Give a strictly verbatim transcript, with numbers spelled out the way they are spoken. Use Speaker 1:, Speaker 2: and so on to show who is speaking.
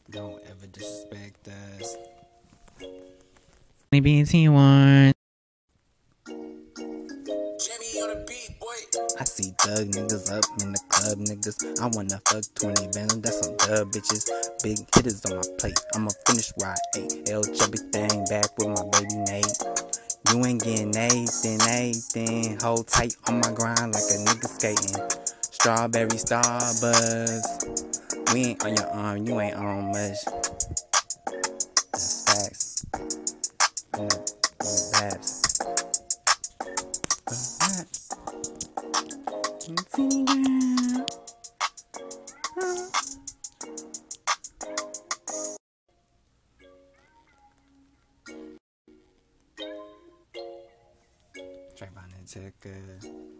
Speaker 1: Don't ever disrespect us.
Speaker 2: B T one.
Speaker 1: I see thug niggas up in the club, niggas. I wanna fuck twenty venom, that's some dub bitches. Big hitters on my plate, I'ma finish where I ate. L chubby thing back with my baby Nate. You ain't getting anything, anything. Hold tight on my grind like a nigga skating. Strawberry Starburst. We ain't on your arm, you ain't on much. That's facts. Mm, mm, babs. Teeny girl. Trayvon and Tucker.